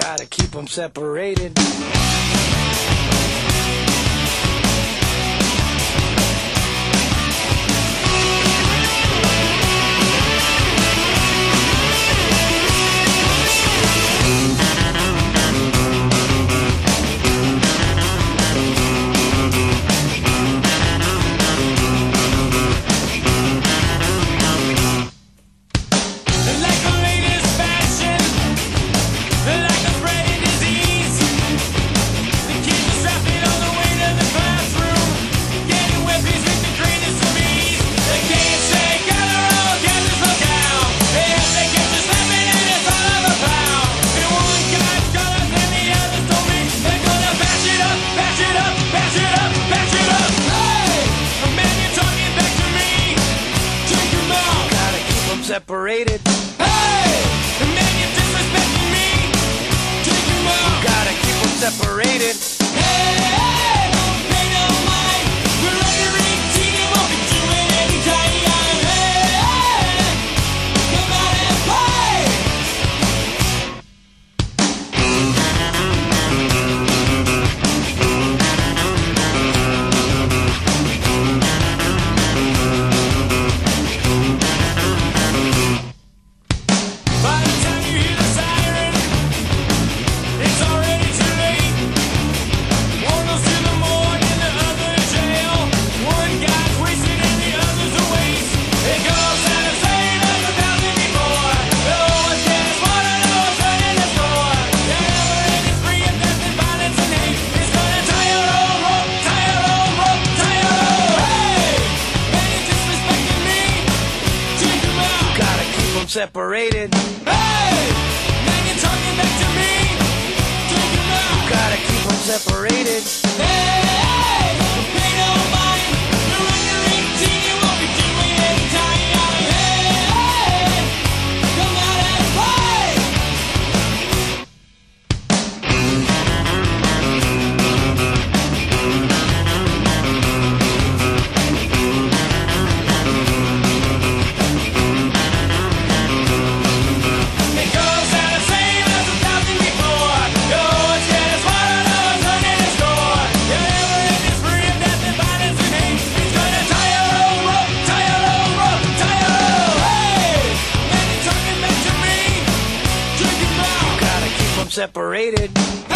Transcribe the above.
Gotta keep them separated. Separated. Hey! The man you're disrespecting me. Take him out. Gotta keep them separated. Hey! Don't pay no mind. We're under 18 and won't be doing any time. Hey! Come out and play. By the time you hear the siren, it's already too late. One goes to the morgue and the other to jail. One guy's wasted and the other's a waste. It goes out of saying us 1,000 before. No one's getting smarter, no one's running the store. The never ending spree of death and violence and hate. It's gonna tie your own rope, tie your own rope, tie your own. Hey! Man, you're disrespecting me. Take him out. Gotta keep them separated. Hey! Man, you're talking back to me. Take him out. Gotta keep them separated. Hey! Don't pay no mind. You're under 18, you won't be doing any time. Hey! Come out and play. It goes out of saying us 1,000 before. No one's getting smarter, no one's running the store. The never ending spree of death and violence and hate. It's gonna tie your own rope, tie your own rope, tie your own. Hey! Man, you're talking back to me. Take him out. Gotta keep them separated.